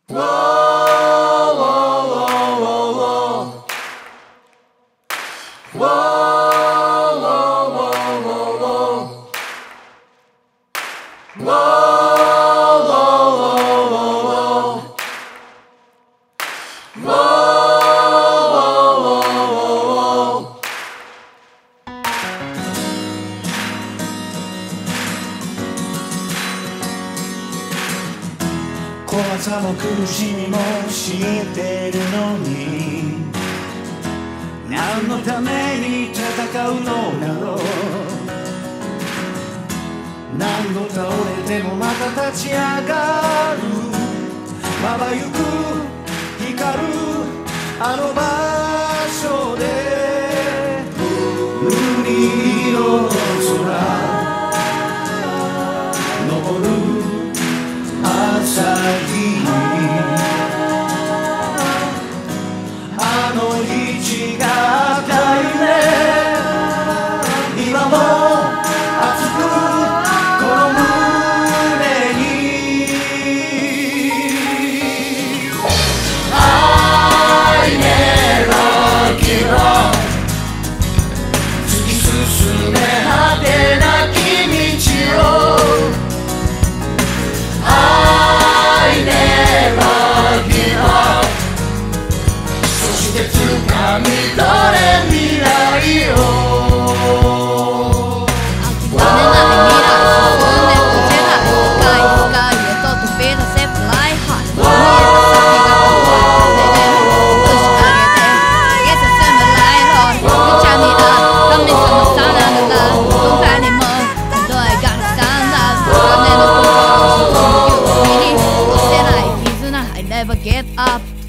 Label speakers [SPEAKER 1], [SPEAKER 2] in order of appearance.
[SPEAKER 1] 怖さも苦しみも知ってるのに何のために戦うのだろう。何度倒れてもまた立ち上がる。まばゆく光るあの場所で瑠璃色の空昇る朝日、あの日があったよね。今も熱くこの胸に I never give up 突き進め果てなき道を掴み取れ未来を
[SPEAKER 2] 諦めない未来進んでこけない深い光へと飛び出せフライハイ見えた先が怖い壁で押し上げて突き進むライロー無茶にな神様さながらどこにもどいがにさんだ鋼の心を指に押せない絆 I never give up